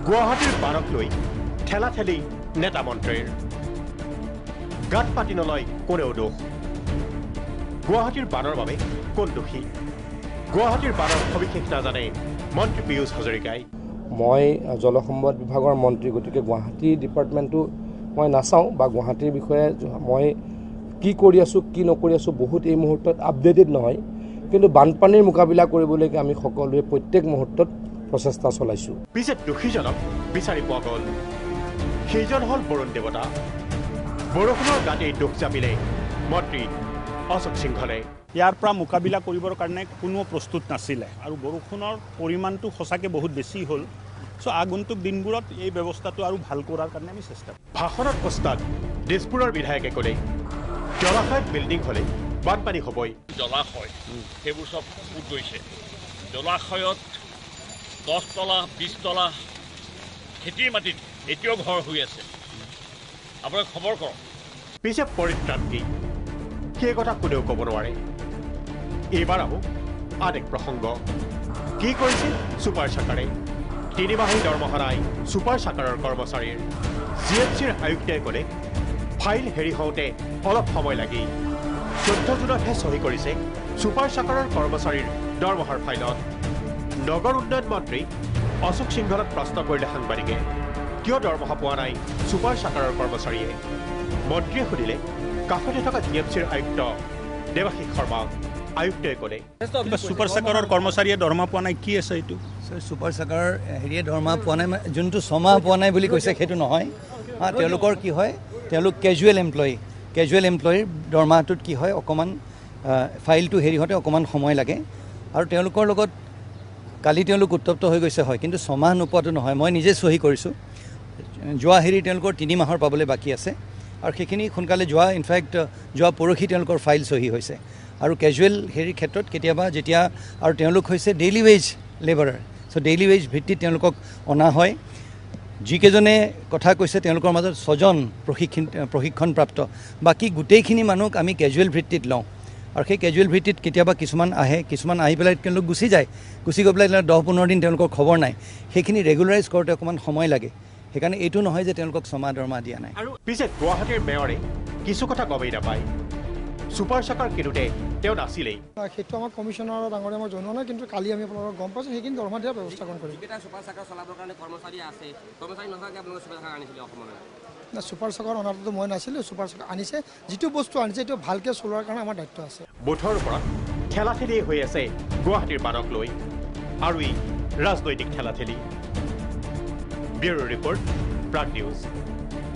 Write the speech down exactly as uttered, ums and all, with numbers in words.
গুৱাহাটীৰ বানক লৈ ঠেলা ঠেলি নেতা মন্ত্ৰীৰ গাত পাতি নলয় কোনেও দোষ গুৱাহাটীৰ বানৰ বাবে কোন দোষী গুৱাহাটীৰ বানৰ সবিশেষ নাজানে মন্ত্ৰী পীয়ুষ হাজৰিকাই মই জলসম্পদ বিভাগৰ মন্ত্ৰী গতিকে গুৱাহাটী ডিপাৰ্টমেণ্টটো মই নাচাওঁ বা গুৱাহাটীৰ বিষয়ে মই কি কৰি আছোঁ কি নকৰি আছোঁ বহুত এই মুহূৰ্তত আপডেটেড নহয় কিন্তু বানপানীৰ মোকাবিলা কৰিবলৈকে আমি সকলোৱে প্ৰত্যেক মুহূৰ্তত প্ৰচেষ্টা চলাইছোঁ পিছে দোষীজনক বিচাৰি পোৱা গ'ল সেইজন হ'ল বৰুণ দেৱতা বৰষুণৰ গাতেই দুখ জাপিলে মন্ত্ৰী অশোক সিংহলে ইয়াৰ পৰা মোকাবিলা কৰিবৰ কাৰণে কোনো প্ৰস্তুত নাছিলে আৰু বৰষুণৰ পৰিমাণটো সঁচাকৈ বহুত বেছি হ'ল চ' আগন্তুক দিনবোৰত এই ব্যৱস্থাটো আৰু ভাল কৰাৰ কাৰণে আমি চেষ্টা কৰিম ভাষণত প্ৰস্তাৱ দিছপুৰৰ বিধায়কে ক'লে জলাশয়ত বিল্ডিং হ'লে বানপানী হ'বই জলাশয় সেইবোৰ চব উঠ গৈছে জলাশয়ত দহ তলা বিছ তলা খেতিৰ মাটিত এতিয়াও ঘৰ হৈ আছে আপোনাক খবৰ কৰক পিছে পৰিত্ৰাণ কি সেই কথা কোনেও ক'ব নোৱাৰে এইবাৰ আহোঁ আন এক প্ৰসংগ কি কৰিছিল ছুপাৰ চাকাৰে তিনিমাহী দৰমহা নাই ছুপাৰ চাকাৰৰ কৰ্মচাৰীৰ জি এম চিৰ আয়ুক্তাই ক'লে ফাইল হেৰি হওঁতে অলপ সময় লাগি চৈধ্য জুনতহে চহী কৰিছে ছুপাৰ চাকাৰৰ কৰ্মচাৰীৰ দৰমহাৰ ফাইলত নগৰ উন্নয়ন মন্ত্ৰী অশোক সিংহলক প্ৰশ্ন কৰিলে সাংবাদিকে কিয় দৰমহা পোৱা নাই ছুপাৰ চাকাৰৰ কৰ্মচাৰীয়ে মন্ত্ৰীয়ে সুধিলে কাষতে থকা জি এম চিৰ আয়ুক্ত দেৱাশীষ শৰ্মা আয়ুক্তই ক'লে ছুপাৰ চাকাৰৰ কৰ্মচাৰীয়ে দৰমহা পোৱা নাই কি আছে এইটো ছুপাৰ চাকাৰৰ হেৰিয়ে দৰমহা পোৱা নাই যোনটো ছমাহ পোৱা নাই বুলি কৈছে সেইটো নহয় হা তেওঁলোকৰ কি হয় তেওঁলোক কেজুৱেল এমপ্লয়ী কেজুৱেল এমপ্লয়ীৰ দৰমহাটোত কি হয় অকণমান ফাইলটো হেৰি হওঁতে অকণমান সময় লাগে আৰু তেওঁলোকৰ লগত কালি তেওঁলোক উত্তপ্ত হৈ গৈছে হয় কিন্তু ছমাহ নোপোৱাটো নহয় মই নিজে চহী কৰিছোঁ যোৱা হেৰি তেওঁলোকৰ তিনি মাহৰ পাবলৈ বাকী আছে আৰু সেইখিনি সোনকালে যোৱা ইনফেক্ট যোৱা পৰহি তেওঁলোকৰ ফাইল চহী হৈছে আৰু কেজুৱেল হেৰিৰ ক্ষেত্ৰত কেতিয়াবা যেতিয়া আৰু তেওঁলোক হৈছে ডেইলি ৱেজ লেবাৰাৰ চ' ডেইলি ৱেজ ভিত্তিত তেওঁলোকক অনা হয় যিকেইজনে কথা কৈছে তেওঁলোকৰ মাজত ছজন প্ৰশিক্ষণ প্ৰশিক্ষণপ্ৰাপ্ত বাকী গোটেইখিনি মানুহক আমি কেজুৱেল ভিত্তিত লওঁ আৰু সেই কেজুৱেল ভিত্তিত কেতিয়াবা কিছুমান আহে কিছুমান আহি পেলাই তেওঁলোক গুচি যায় গুচি গৈ পেলাই দহ পোন্ধৰ দিন তেওঁলোকৰ খবৰ নাই সেইখিনি ৰেগুলাৰাইজ কৰোঁতে অকণমান সময় লাগে সেইকাৰণে এইটো নহয় যে তেওঁলোকক ছমাহ দৰমহা দিয়া নাই আৰু পিছে গুৱাহাটীৰ মেয়ৰে কিছু কথা গমেই নাপায় ছুপাৰ চাকাৰ কিনোতে তেওঁ নাছিলেই সেইটো আমাৰ কমিশ্যনাৰ ডাঙৰে মই জনোৱা নাই কিন্তু কালি আমি আপোনালোকক গম পাইছোঁ সেইখিনি দৰমহা দিয়াৰ ব্যৱস্থা কৰিম ছুপাৰ চাকাৰ চলাবৰ কাৰণে কৰ্মচাৰী আছে কৰ্মচাৰী নোহোৱাকৈ আপোনালোকে ছুপাৰ চাকাৰ আনিছিলে অসমলৈ না ছুপাৰ চাকাৰ অনাটোতো মই নাছিলোঁ ছুপাৰ চাকাৰ আনিছে যিটো বস্তু আনিছে এইটো ভালকৈ চলোৱাৰ কাৰণে আমাৰ দায়িত্ব আছে মুঠৰ ওপৰত ঠেলা ঠেলি হৈ আছে গুৱাহাটীৰ বানক লৈ আৰু ই ৰাজনৈতিক ঠেলা ঠেলি ব্যুৰো ৰিপৰ্ট প্ৰাগ নিউজ